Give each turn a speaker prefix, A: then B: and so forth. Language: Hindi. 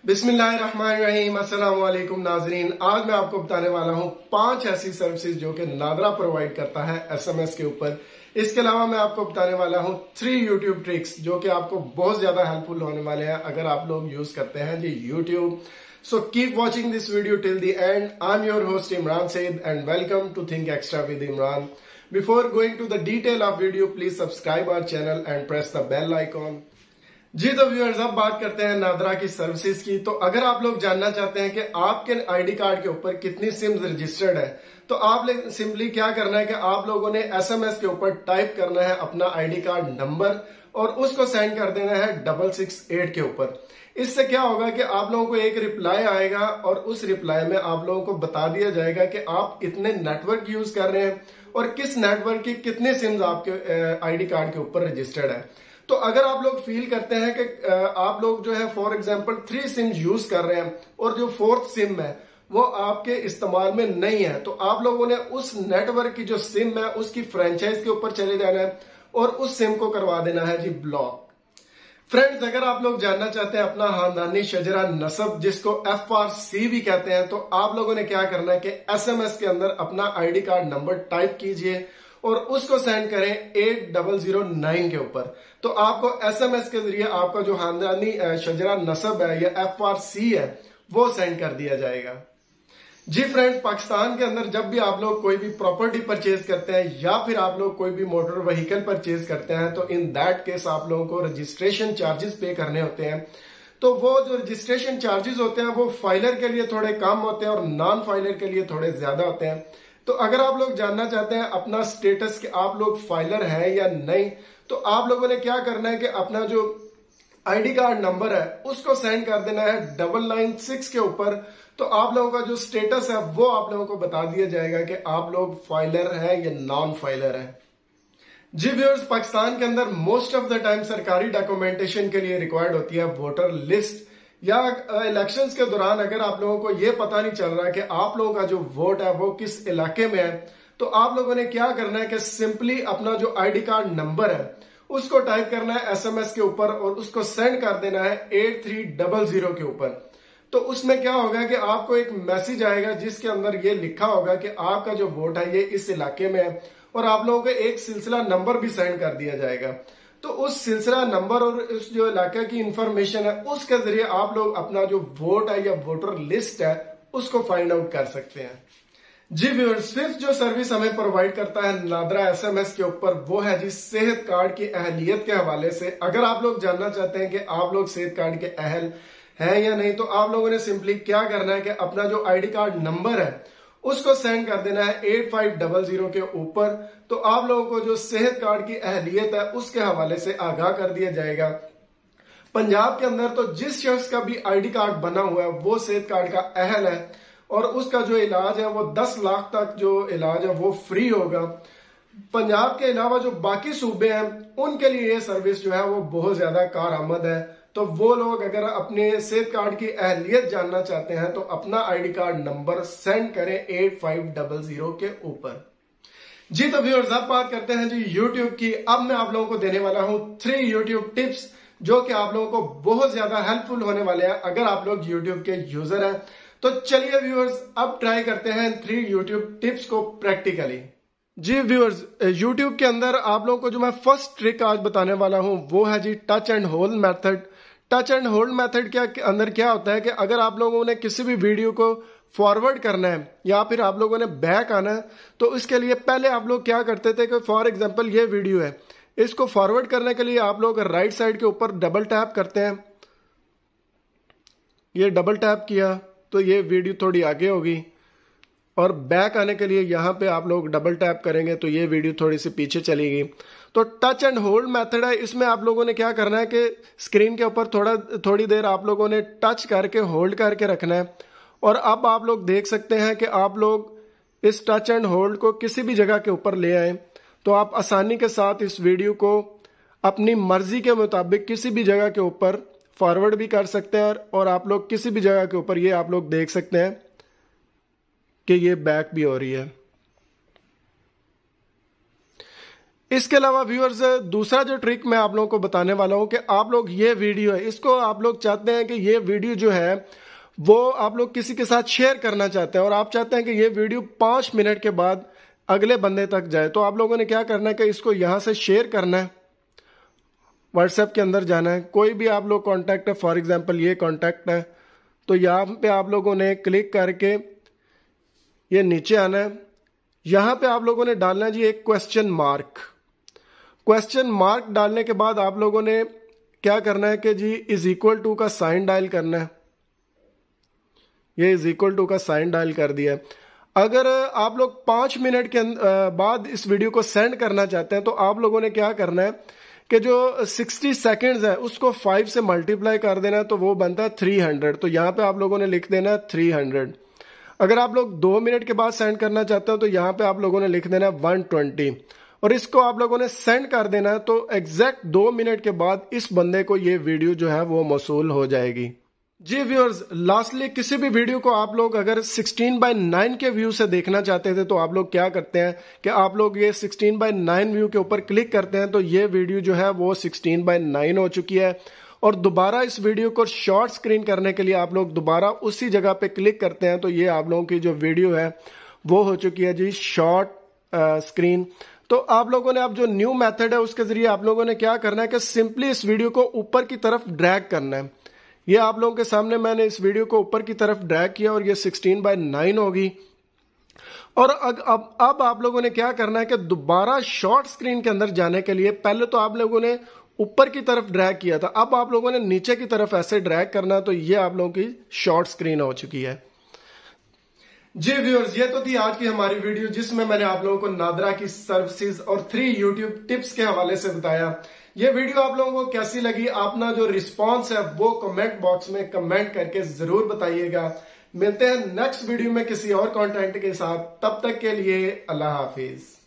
A: बिस्मिल्लाहिर्रहमानिर्रहीम। अस्सलाम वालेकुम नाजरीन। आज मैं आपको बताने वाला हूं 5 ऐसी सर्विसेज जो कि नादरा प्रोवाइड करता है एसएमएस के ऊपर। इसके अलावा मैं आपको बताने वाला हूं 3 यूट्यूब ट्रिक्स जो कि आपको बहुत ज्यादा हेल्पफुल होने वाले हैं अगर आप लोग यूज करते हैं जी YouTube. So keep watching this video till the end. I am your host Imran Saeed and welcome to Think Extra with Imran. Before going to the detail of video please subscribe our channel and press the bell icon. जी तो व्यूअर्स, अब बात करते हैं नादरा की सर्विसेज की। तो अगर आप लोग जानना चाहते हैं कि आपके आईडी कार्ड के ऊपर कितनी सिम्स रजिस्टर्ड है तो आप सिंपली क्या करना है कि आप लोगों ने एसएमएस के ऊपर टाइप करना है अपना आईडी कार्ड नंबर और उसको सेंड कर देना है 668 के ऊपर। इससे क्या होगा कि आप लोगों को एक रिप्लाई आएगा और उस रिप्लाई में आप लोगों को बता दिया जाएगा कि आप इतने नेटवर्क यूज कर रहे हैं और किस नेटवर्क की कितने सिम्स आपके आईडी कार्ड के ऊपर रजिस्टर्ड है। तो अगर आप लोग फील करते हैं कि आप लोग जो है फॉर एग्जांपल 3 सिम यूज कर रहे हैं और जो 4th सिम है वो आपके इस्तेमाल में नहीं है तो आप लोगों ने उस नेटवर्क की जो सिम है उसकी फ्रेंचाइज के ऊपर चले जाना है और उस सिम को करवा देना है जी ब्लॉक। फ्रेंड्स, अगर आप लोग जानना चाहते हैं अपना खानदानी शजरा नसब जिसको FRC भी कहते हैं तो आप लोगों ने क्या करना है कि एसएमएस के अंदर अपना आईडी कार्ड नंबर टाइप कीजिए और उसको सेंड करें 8009 के ऊपर। तो आपको एसएमएस के जरिए आपका जो खानदानी शजरा नसब है या FRC है वो सेंड कर दिया जाएगा। जी फ्रेंड्स, पाकिस्तान के अंदर जब भी आप लोग कोई भी प्रॉपर्टी परचेज करते हैं या फिर आप लोग कोई भी मोटर व्हीकल परचेज करते हैं तो इन दैट केस आप लोगों को रजिस्ट्रेशन चार्जेस पे करने होते हैं। तो वो जो रजिस्ट्रेशन चार्जेस होते हैं वो फाइलर के लिए थोड़े कम होते हैं और नॉन फाइलर के लिए थोड़े ज्यादा होते हैं। तो अगर आप लोग जानना चाहते हैं अपना स्टेटस कि आप लोग फाइलर हैं या नहीं तो आप लोगों ने क्या करना है कि अपना जो आईडी कार्ड नंबर है उसको सेंड कर देना है 996 के ऊपर। तो आप लोगों का जो स्टेटस है वो आप लोगों को बता दिया जाएगा कि आप लोग फाइलर हैं या नॉन फाइलर हैं। जी व्यूअर्स, पाकिस्तान के अंदर मोस्ट ऑफ द टाइम सरकारी डॉक्यूमेंटेशन के लिए रिक्वायर्ड होती है वोटर लिस्ट या इलेक्शंस के दौरान अगर आप लोगों को ये पता नहीं चल रहा है कि आप लोगों का जो वोट है वो किस इलाके में है तो आप लोगों ने क्या करना है कि सिंपली अपना जो आईडी कार्ड नंबर है उसको टाइप करना है एसएमएस के ऊपर और उसको सेंड कर देना है 8300 के ऊपर। तो उसमें क्या होगा कि आपको एक मैसेज आएगा जिसके अंदर ये लिखा होगा कि आपका जो वोट है ये इस इलाके में है और आप लोगों को एक सिलसिला नंबर भी सेंड कर दिया जाएगा। तो उस सिलसिला नंबर और उस जो इलाके की इंफॉर्मेशन है उसके जरिए आप लोग अपना जो वोट है या वोटर लिस्ट है उसको फाइंड आउट कर सकते हैं। जी व्यूअर्स, फिफ्थ जो सर्विस हमें प्रोवाइड करता है नादरा एसएमएस के ऊपर वो है जी सेहत कार्ड की अहलियत के हवाले से। अगर आप लोग जानना चाहते हैं कि आप लोग सेहत कार्ड के अहल हैं या नहीं तो आप लोगों ने सिंपली क्या करना है कि अपना जो आईडी कार्ड नंबर है उसको सेंड कर देना है 8500 के ऊपर। तो आप लोगों को जो सेहत कार्ड की अहलियत है उसके हवाले से आगाह कर दिया जाएगा। पंजाब के अंदर तो जिस शख्स का भी आईडी कार्ड बना हुआ है वो सेहत कार्ड का अहल है और उसका जो इलाज है वो 10 लाख तक जो इलाज है वो फ्री होगा। पंजाब के अलावा जो बाकी सूबे हैं उनके लिए ये सर्विस जो है वो बहुत ज्यादा कारआमद है। तो वो लोग अगर अपने सेहत कार्ड की अहलियत जानना चाहते हैं तो अपना आईडी कार्ड नंबर सेंड करें 8500 के ऊपर। जी तो व्यूअर्स, अब बात करते हैं जी यूट्यूब की। अब मैं आप लोगों को देने वाला हूं 3 यूट्यूब टिप्स जो कि आप लोगों को बहुत ज्यादा हेल्पफुल होने वाले हैं अगर आप लोग यूट्यूब के यूजर हैं। तो चलिए व्यूअर्स, अब ट्राई करते हैं 3 यूट्यूब टिप्स को प्रैक्टिकली। जी व्यूअर्स, यूट्यूब के अंदर आप लोगों को जो मैं फर्स्ट ट्रिक आज बताने वाला हूं वो है जी touch and hold method. Touch and hold method के अंदर क्या होता है कि अगर आप लोगों ने किसी भी वीडियो को फॉरवर्ड करना है या फिर आप लोगों ने बैक आना है तो इसके लिए पहले आप लोग क्या करते थे कि फॉर एग्जांपल ये वीडियो है, इसको फॉरवर्ड करने के लिए आप लोग राइट साइड के ऊपर डबल टैप करते हैं। ये डबल टैप किया तो ये वीडियो थोड़ी आगे होगी और बैक आने के लिए यहां पे आप लोग डबल टैप करेंगे तो ये वीडियो थोड़ी सी पीछे चली गई। तो टच एंड होल्ड मेथड है, इसमें आप लोगों ने क्या करना है कि स्क्रीन के ऊपर थोड़ी देर आप लोगों ने टच करके होल्ड करके रखना है और अब आप लोग देख सकते हैं कि आप लोग इस टच एंड होल्ड को किसी भी जगह के ऊपर ले आए तो आप आसानी के साथ इस वीडियो को अपनी मर्जी के मुताबिक किसी भी जगह के ऊपर फॉरवर्ड भी कर सकते हैं और आप लोग किसी भी जगह के ऊपर ये आप लोग देख सकते हैं कि ये बैक भी हो रही है। इसके अलावा व्यूअर्स दूसरा जो ट्रिक मैं आप लोगों को बताने वाला हूं कि आप लोग ये वीडियो है इसको आप लोग चाहते हैं कि ये वीडियो जो है वो आप लोग किसी के साथ शेयर करना चाहते हैं और आप चाहते हैं कि ये वीडियो 5 मिनट के बाद अगले बंदे तक जाए, तो आप लोगों ने क्या करना है कि इसको यहां से शेयर करना है, व्हाट्सएप के अंदर जाना है, कोई भी आप लोग कॉन्टैक्ट है, फॉर एग्जाम्पल ये कॉन्टैक्ट है, तो यहां पे आप लोगों ने क्लिक करके ये नीचे आना है। यहां पे आप लोगों ने डालना है जी एक क्वेश्चन मार्क। क्वेश्चन मार्क डालने के बाद आप लोगों ने क्या करना है कि जी इज इक्वल टू का साइन डायल करना है। ये इज इक्वल टू का साइन डायल कर दिया। अगर आप लोग 5 मिनट के बाद इस वीडियो को सेंड करना चाहते हैं तो आप लोगों ने क्या करना है कि जो 60 सेकेंड्स है उसको 5 से मल्टीप्लाई कर देना है, तो वो बनता है 300। तो यहां पे आप लोगों ने लिख देना है 300। अगर आप लोग 2 मिनट के बाद सेंड करना चाहते हो तो यहां पे आप लोगों ने लिख देना है 120 और इसको आप लोगों ने सेंड कर देना है। तो एग्जैक्ट 2 मिनट के बाद इस बंदे को ये वीडियो जो है वो मौसूल हो जाएगी। जी व्यूअर्स, लास्टली किसी भी वीडियो को आप लोग अगर 16:9 के व्यू से देखना चाहते थे तो आप लोग क्या करते हैं कि आप लोग ये 16:9 व्यू के ऊपर क्लिक करते हैं, तो ये वीडियो जो है वो 16:9 हो चुकी है। और दोबारा इस वीडियो को शॉर्ट स्क्रीन करने के लिए आप लोग दोबारा उसी जगह पे क्लिक करते हैं, तो ये आप लोगों की जो वीडियो है वो हो चुकी है जी शॉर्ट स्क्रीन। तो आप लोगों ने अब जो न्यू मेथड है उसके जरिए आप लोगों ने क्या करना है कि सिंपली इस वीडियो को ऊपर की तरफ ड्रैग करना है। ये आप लोगों के सामने मैंने इस वीडियो को ऊपर की तरफ ड्रैग किया और ये 16:9 होगी। और अब आप लोगों ने क्या करना है कि दोबारा शॉर्ट स्क्रीन के अंदर जाने के लिए पहले तो आप लोगों ने ऊपर की तरफ ड्रैग किया था, अब आप लोगों ने नीचे की तरफ ऐसे ड्रैग करना, तो ये आप लोगों की शॉर्ट स्क्रीन हो चुकी है। जी व्यूअर्स, ये तो थी आज की हमारी वीडियो जिसमें मैंने आप लोगों को नादरा की सर्विसेज और 3 यूट्यूब टिप्स के हवाले से बताया। ये वीडियो आप लोगों को कैसी लगी, अपना जो रिस्पांस है वो कमेंट बॉक्स में कमेंट करके जरूर बताइएगा। मिलते हैं नेक्स्ट वीडियो में किसी और कंटेंट के साथ, तब तक के लिए अल्लाह हाफिज।